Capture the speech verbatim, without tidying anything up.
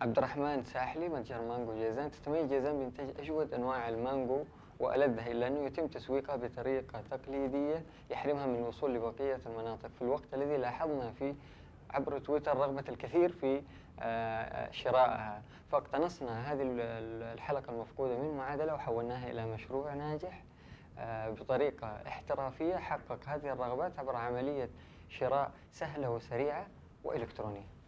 عبد الرحمن ساحلي، متجر مانجو جيزان. تتميز جيزان بإنتاج أجود أنواع المانجو وألذها، إلا أنه يتم تسويقها بطريقة تقليدية يحرمها من الوصول لبقية المناطق، في الوقت الذي لاحظنا فيه عبر تويتر رغبة الكثير في آه، شرائها. فاقتنصنا هذه ال- ال- الحلقة المفقودة من معادلة وحولناها إلى مشروع ناجح آه، بطريقة احترافية حقق هذه الرغبات عبر عملية شراء سهلة وسريعة وإلكترونية.